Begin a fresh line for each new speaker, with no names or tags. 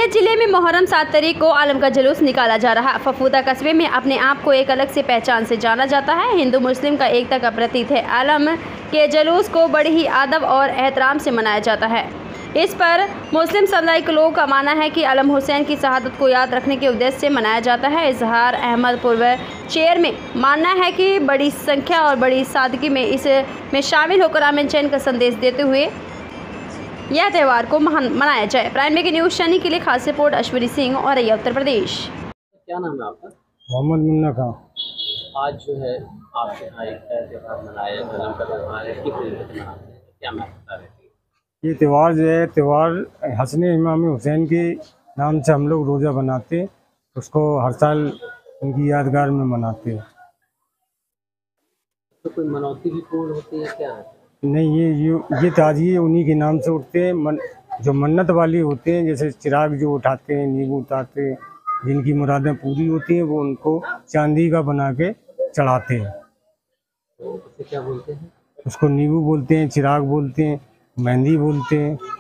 जिले में मुहर्रम 7 तारीख को आलम का जुलूस निकाला जा रहा। फफूदा कस्बे में अपने आप को एक अलग से पहचान से जाना जाता है। हिंदू मुस्लिम का एकता का प्रतीक है। आलम के जुलूस को बड़ी ही अदब और एहतराम से मनाया जाता है। इस पर मुस्लिम समुदाय के लोगों का मानना है कि आलम हुसैन की शहादत को याद रखने के उद्देश्य से मनाया जाता है। इजहार अहमद पूर्व चेयर में मानना है कि बड़ी संख्या और बड़ी सादगी में इसमें शामिल होकर अमन चैन का संदेश देते हुए यह त्यौहार को मनाया जाए। प्राइम के न्यूज़ शनि के लिए खास रिपोर्ट अश्वनी सिंह और उत्तर प्रदेश।
क्या नाम है आपका?
मोहम्मद मुन्ना खां।
आज जो है आपके यहाँ एक त्यौहार मनाया आलम का त्यौहार है, किस तरीके से मनाते हैं, क्या मैं बता रहे थे?
ये त्यौहार जो है त्यौहार हसन इमाम हुसैन के नाम से हम लोग रोज़ा बनाते हैं, उसको हर साल उनकी यादगार में मनाते हैं।
तो कोई मनौती भी पूर्ण होती है क्या?
नहीं, ये ताजिए उन्हीं के नाम से उठते हैं। जो मन्नत वाले होते हैं, जैसे चिराग जो उठाते हैं, नींबू उठाते हैं, जिनकी मुरादें पूरी होती हैं वो उनको चांदी का बना के चढ़ाते हैं।
तो उसे क्या बोलते हैं?
उसको नींबू बोलते हैं, चिराग बोलते हैं, मेहंदी बोलते हैं।